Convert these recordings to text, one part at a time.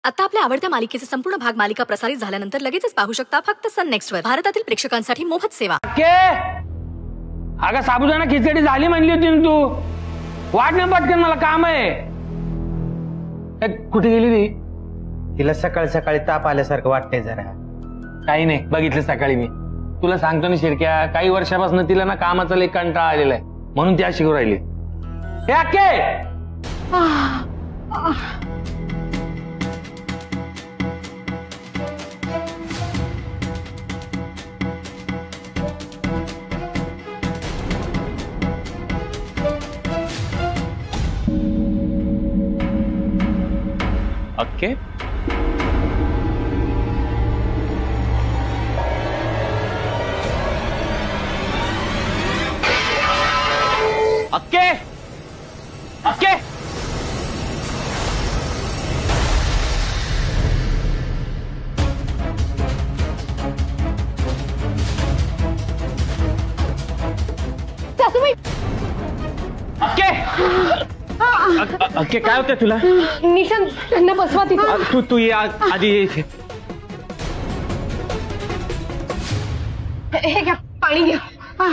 आता आपल्या आवडत्या मालिकेचे संपूर्ण भाग मालिका प्रसारित झाल्यानंतर लगेचच पाहू शकता फक्त सन नेक्स्ट वर। भारतातील प्रेक्षकांसाठी मोफत सेवा। अगं साबुदाणा खिचडी झाली म्हणली होती ना तू, वाट न पटकन मला काम आहे। कुठे गेली ती? तिला सकाळी सकाळी ताप आल्यासारखं वाटतंय जरा। काही नाही, बघितलं सकाळी मी। तुला सांगतो ना शिरक्या, काही वर्षापासून तिला ना कामाचा लई कंटाळा आलेला आहे, म्हणून ती अशी राहिली। हे अक्के अक्के अक्के अक्के सासूबाई, अक्के अक्के काय होतंय तुला? निशांत त्यांना बसवा तिथे। तू ये आधी ये इथे। हे घ्या, पाणी घ्या।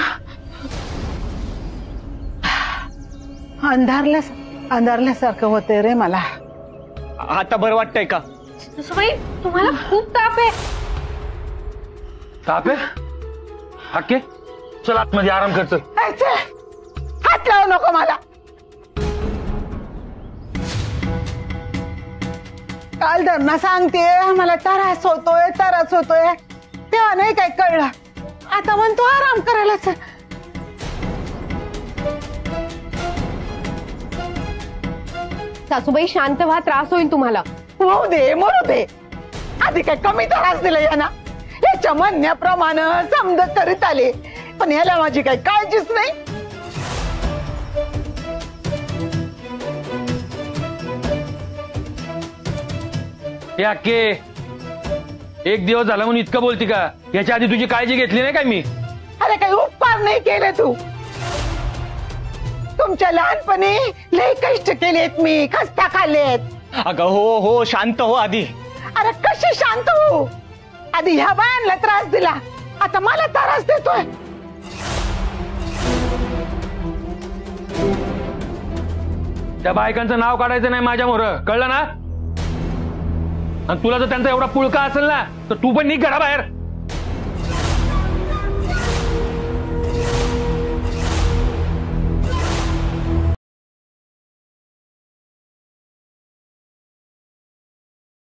अंधारल्यासारखं होतंय रे मला। आता बरं वाटतंय का? सासूबाई, तुम्हाला खूप ताप आहे। ताप आहे? अक्के चल आतमध्ये आराम कर चल। हात लावू नको मला। काल धरणा सांगते मला त्रास होतोय तेव्हा नाही काय कळलं, आता म्हणतो आराम करायलाच। सासूबाई शांत व्हा, त्रास होईल तुम्हाला। होऊ दे, मरू दे, आधी काय कमी त्रास दिला या ना? याच्या म्हणण्याप्रमाणे समज करीत आले, पण याला माझी काही काळजीच नाही। हे अक्के एक दिवस झाला म्हणून इतकं बोलती का? याच्या आधी तुझी काळजी घेतली नाही काय मी? अरे काही उपकार नाही केले तू। तुमच्या लहानपणी लई कष्ट केलेत मी, खस्ता खाल्लेत। अगं हो हो शांत हो आधी। अरे कशी शांत हो? आधी ह्या बायांना त्रास दिला, आता मला त्रास देतोय। त्या बायकांचं नाव काढायचं नाही माझ्या मोर, कळलं ना? आणि तुला जर त्यांचा एवढा पुळका असेल ना तर तू पण निघ घराबाहेर।